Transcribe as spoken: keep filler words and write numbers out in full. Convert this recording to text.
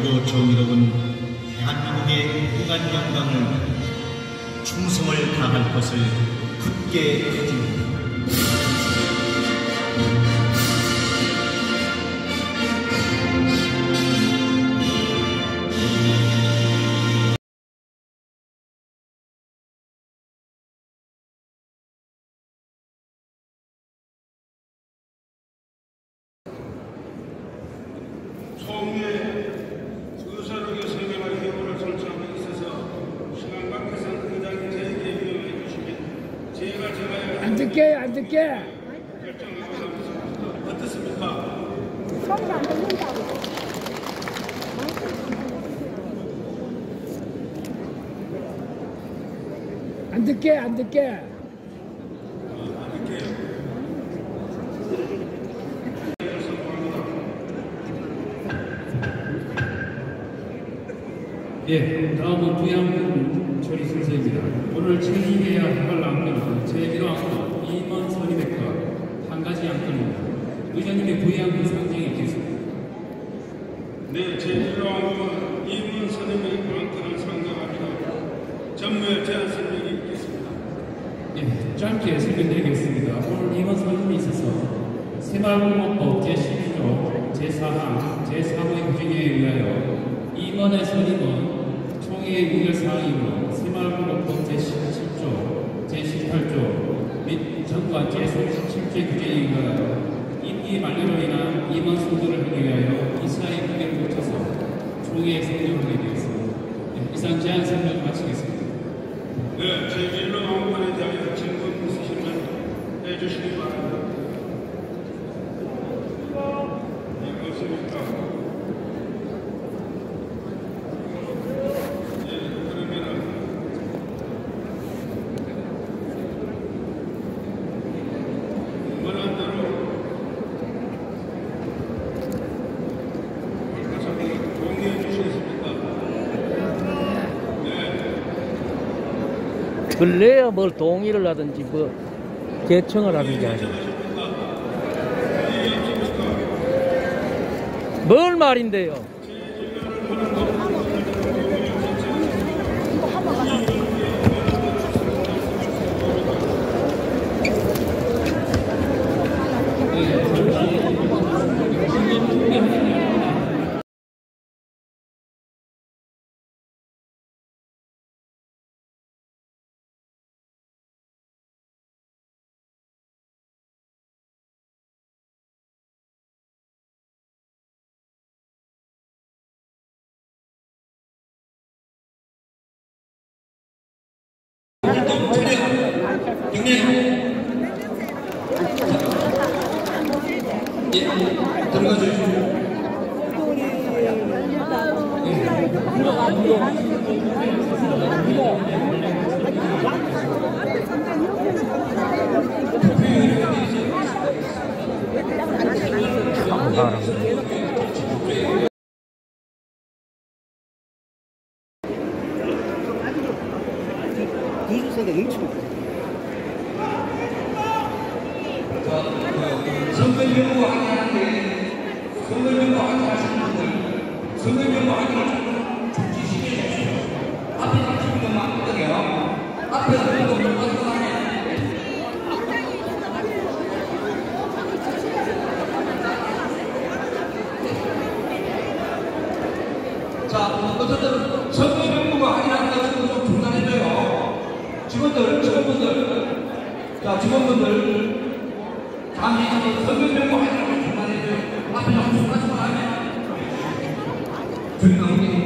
자유롭고 정의로운 대한민국의 인간 영광을 충성을 다할 것을 굳게 다짐합니다. 총회 의사록의 설명할 회원을 설치함에 있어서 시간 밖에서 의장이 저에게 위임해 주시면 제가 정하여 안 듣게 안 듣게 결정하겠습니다. 어떻습니까? 소리가 안 들린다고. 안 듣게 안 듣게 예, 다음은 부양군 처리 순서입니다. 오늘 처리해야 할 안건은 제일로 안건 임원 선임액과 한 가지 안건입니다. 의장님의 부양군 상정이 있겠습니다. 네, 제일로 안건 임원 선임의 안건을 상정합니다. 전무에 제안 설명이 있겠습니다. 예, 짧게 설명드리겠습니다. 오늘 임원 선임에 있어서 새마을공원법 제십일 조 제사 항 제삼 호의 규정에 의하여 임원의 선임은 총회의 의결사항이므로 새마을공원법 제십칠 조 제십팔 조 및 정관 제삼십칠 조의 규정에 의하여 임기 만료로 인한 임원 선거를 하기 위하여 이사의 의견을 거쳐서 총회에 선정하게 되었습니다. 네, 이상 제안 설명 마치겠습니다. 네, 제일로 안건에 대하여 질문 있으시면 해주시기 바랍니다. 네, 없습니까? 근래야 뭘 동의를 하든지 뭐 개청을 하든지 하죠. 뭘 말인데요? 이주세가 넘치고 선거연구 확인하는데 선거연구 확인하시는 분들 선거연구 확인을 조금 지시해 주십시오. 앞에 가시는 건 맞거든요. 앞에 가시는 건 맞거든요. 자, 어쨌든 선거연구가 확인하는 것은 좀 중단해줘요. 직원들, 직원분들, 자, 직원분들. 다음에 선거연구 확인하는 걸 중단해줘요. 앞에 좀 중단하면 안 돼요.